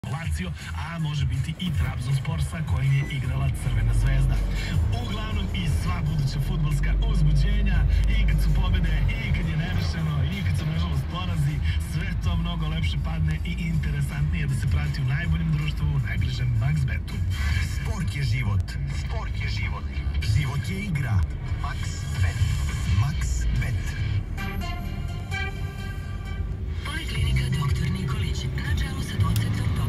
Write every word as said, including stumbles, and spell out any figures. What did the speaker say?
Lazio, a može biti i Trabzonspor sa kojim je igrala Crvena zvezda. Uglavnom i sva buduća fudbalska uzbuđenja, i kad su pobede, i kad je nerešeno, i kad su nažalost porazi, sve to mnogo lepše padne i interesantnije da se prati u najboljem društvu, u najbližem MaxBetu. Sport je život. Sport je život. Život je igra. MaxBet. MaxBet. Poliklinika doktor Nikolić, na čelu sa docentom